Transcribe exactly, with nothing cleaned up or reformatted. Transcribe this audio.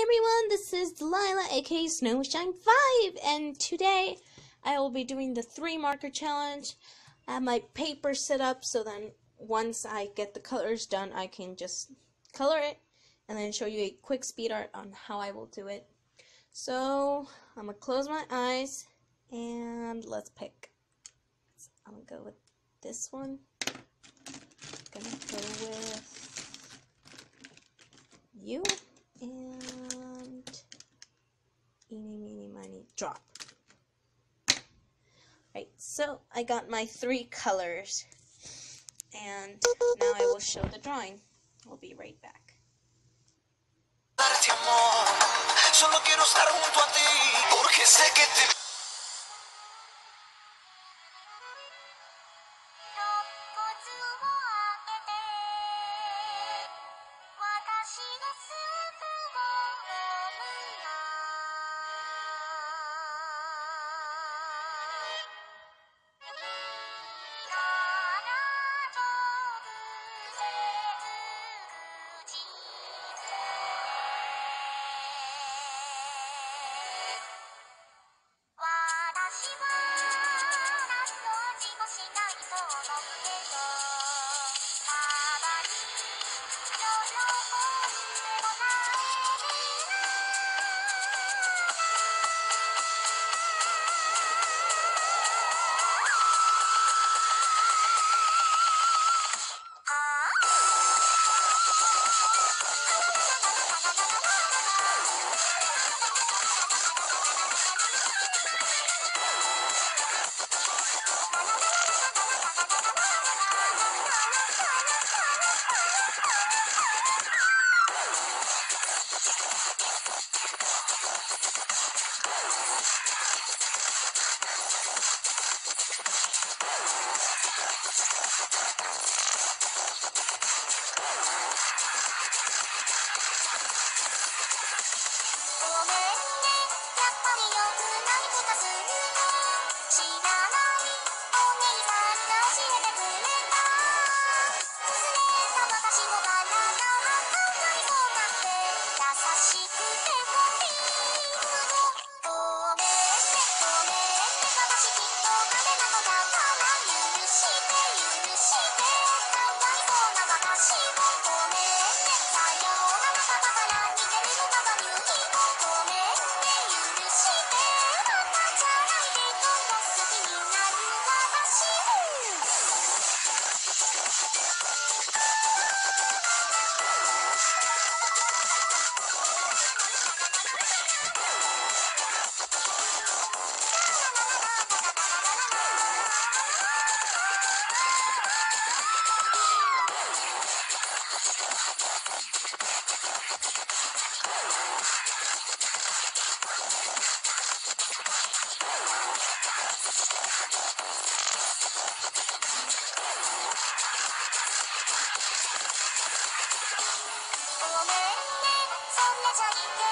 everyone, this is Delilah, aka Snowshine five, and today I will be doing the three marker challenge. I have my paper set up so then once I get the colors done, I can just color it and then show you a quick speed art on how I will do it. So I'm gonna close my eyes and let's pick. So I'm gonna go with this one. I'm gonna go with you. And eeny, meeny, miny, drop. Right, so I got my three colors, and now I will show the drawing. We'll be right back. Thank you.